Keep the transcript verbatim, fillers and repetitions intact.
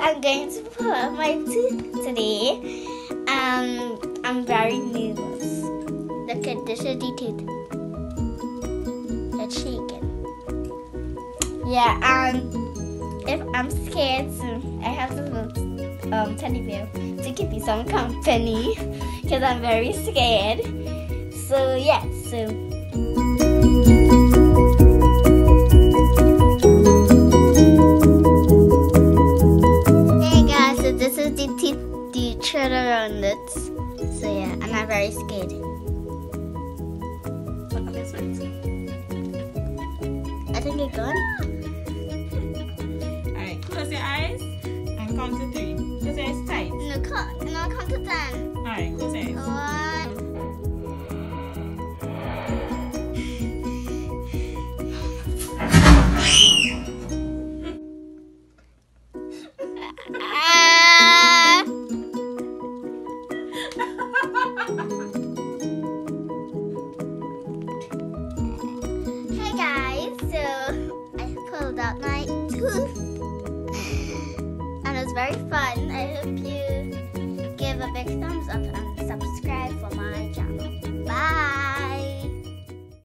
I'm going to pull out my tooth today. Um, I'm very nervous. Look at this is the tooth. It's shaking. Yeah, um, if I'm scared, so I have this little um, teddy bear to keep me some company because I'm very scared. So, yeah, so. This is the teeth, the tread around it. So yeah, and I'm very scared. Look at this one. I think it's gone. Alright, close your eyes and count to three. Close your eyes tight. No, count, no, count to ten. Alright, close your eyes. One. Hey guys, so I pulled out my tooth and it was very fun.